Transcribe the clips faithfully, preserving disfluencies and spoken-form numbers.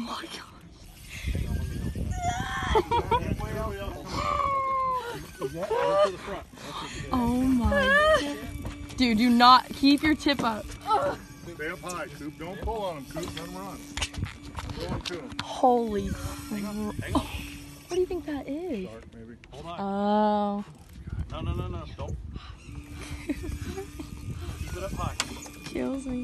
my god. Oh my. Dude, do not keep your tip up. Stay up high, Coop. Don't pull on him, Coop. Let him run. Go on to him. Holy crap. What do you think that is? Shark, maybe. Hold on. Oh. No, no, no, no. Don't. Keep it up high. Kills me.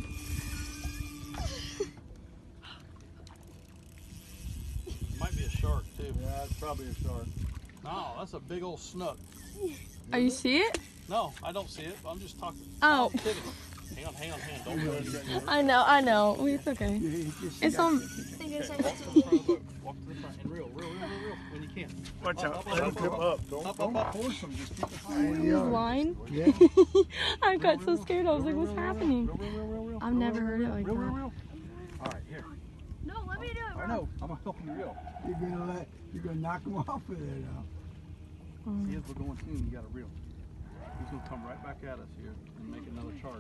Might be a shark, too. Yeah, it's probably a shark. No, that's a big old snook. Oh, you see it? No, I don't see it. I'm just talking. Oh. I'm kidding. Hang on, hang on, hang on. Don't move. I know, I know. It's okay. It's on. Walk to the front and reel, reel, reel, reel, reel when you can. Watch Up, out. up, Let him up, tip up, up. Don't, up, don't up, up. force him. Just keep it high. This line? Yeah. I got so scared. I was like, what's happening? Reel, reel, reel, reel, I've never heard it like reel, reel, that. reel. All right, here. No, let me do it, bro. I know. I'm helping you reel. You're gonna let, you're gonna knock him off with it now. See, as we're going soon, you got to reel. He's going to come right back at us here and make another charge.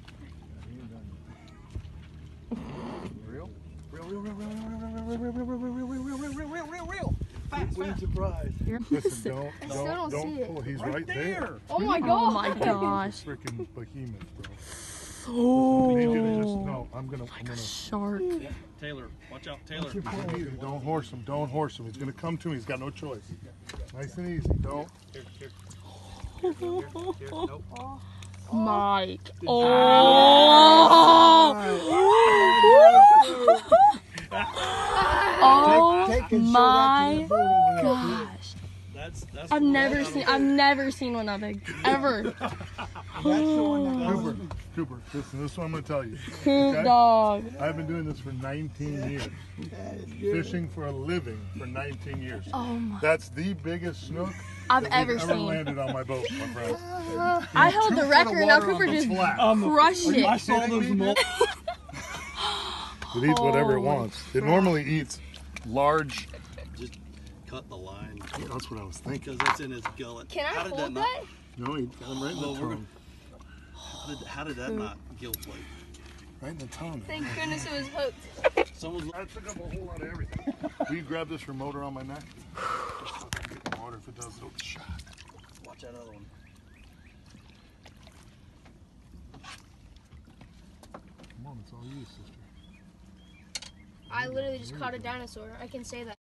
Reel? Reel, reel, reel, reel, reel, reel, reel, reel, reel, reel, reel, reel, reel, reel, reel, reel, reel. Fast, Win fast. surprise. Listen, don't, I still don't, don't don't see it. pull. He's Right right there. there. Oh my Oh god. my gosh. Freaking behemoth, bro. Oh. I need you to just, no, I'm gonna, I'm gonna. Shark. Taylor, watch out, Taylor. Easy. Don't horse him. Don't horse him. He's gonna come to me. He's got no choice. Nice and easy. Don't. Here, here. Here, here, here, here. Nope. Mike. Oh. Oh Take and show my that to the boat over there. gosh. That's, that's I've never seen I've never seen one that big. Ever. That's the one that Cooper, Cooper, listen, this is what I'm gonna tell you. Coop Okay? dog. I've been doing this for nineteen years. Fishing for a living for nineteen years. Oh my. That's the biggest snook I've that ever we've ever seen. landed on my boat, my friend. I held the Two foot of record. Now water on Cooper the just flat. crushed I it. saw those mul- It eats whatever it Holy wants. It normally eats large. Just cut the line Yeah, that's what I was thinking. because it's in his gullet. Can I How did hold that? that? No, he got him right in Well, the we're tongue. How did, how did that not gill plate? Right in the tongue. Thank goodness it was hooked. Someone's I took up a whole lot of everything. Will you grab this remoter on my neck? Just fucking get in water if it does. Oh, shot. watch that other one. Come on, it's all you, sister. I literally just caught a dinosaur. I can say that.